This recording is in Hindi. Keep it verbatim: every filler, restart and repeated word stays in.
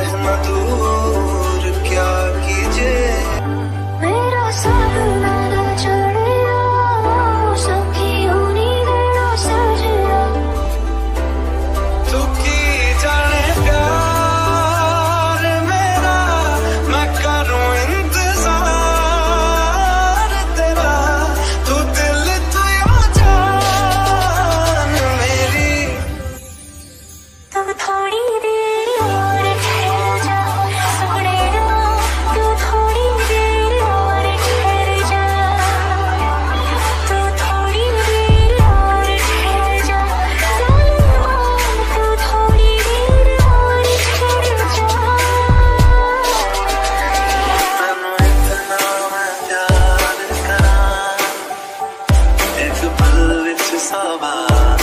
रहना दूर क्या कीजिए। मेरा सपना न चढ़िया सखी होनी गया सजिया। तू की जाने प्यार मेरा मैं करूं इंतजार तेरा। तू दिल तू या जान मेरी। तू थोड़ी देर और ठहर जा सोनेया। तू थोड़ी देर और ठहर जा। तू थोड़ी देर और ठहर जा सलीमा। तू थोड़ी देर और ठहर जा। तैनू इतना मैं प्यार करा एक पल विच सवा।